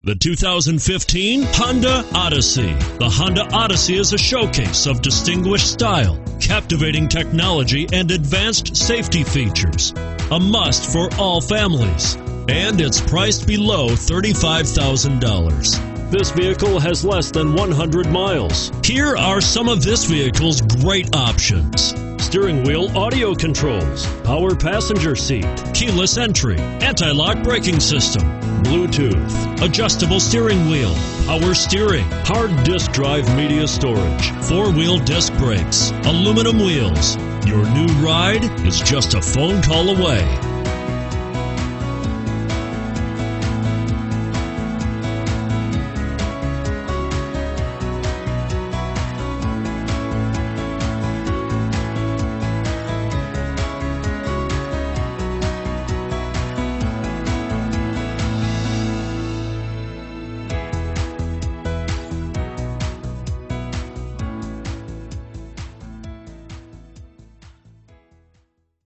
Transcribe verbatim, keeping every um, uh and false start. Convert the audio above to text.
The two thousand fifteen Honda Odyssey. The Honda Odyssey is a showcase of distinguished style, captivating technology, and advanced safety features. A must for all families. And it's priced below thirty-five thousand dollars. This vehicle has less than one hundred miles. Here are some of this vehicle's great options: steering wheel audio controls, power passenger seat, keyless entry, anti-lock braking system, Bluetooth, adjustable steering wheel, power steering, hard disk drive media storage, four-wheel disc brakes, aluminum wheels. Your new ride is just a phone call away.